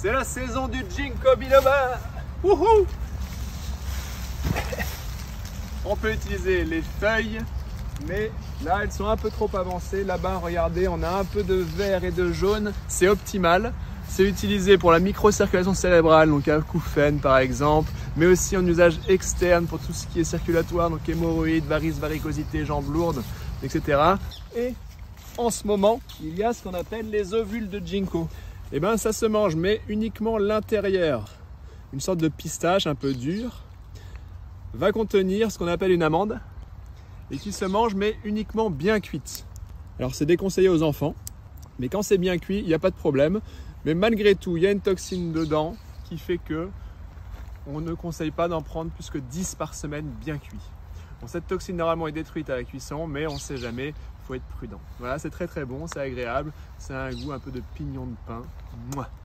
C'est la saison du ginkgo biloba. Wouhou! On peut utiliser les feuilles, mais là elles sont un peu trop avancées. Là-bas, regardez, on a un peu de vert et de jaune. C'est optimal. C'est utilisé pour la microcirculation cérébrale, donc acouphènes par exemple, mais aussi en usage externe pour tout ce qui est circulatoire, donc hémorroïdes, varices, varicosités, jambes lourdes, etc. Et en ce moment, il y a ce qu'on appelle les ovules de ginkgo. Et bien ça se mange, mais uniquement l'intérieur. Une sorte de pistache un peu dur va contenir ce qu'on appelle une amande et qui se mange, mais uniquement bien cuite. Alors c'est déconseillé aux enfants, mais quand c'est bien cuit, il n'y a pas de problème. Mais malgré tout, il y a une toxine dedans qui fait que on ne conseille pas d'en prendre plus que 10 par semaine bien cuit. Bon, cette toxine normalement est détruite à la cuisson, mais on ne sait jamais, il faut être prudent. Voilà, c'est très très bon, c'est agréable, c'est un goût un peu de pignon de pain. Mouah.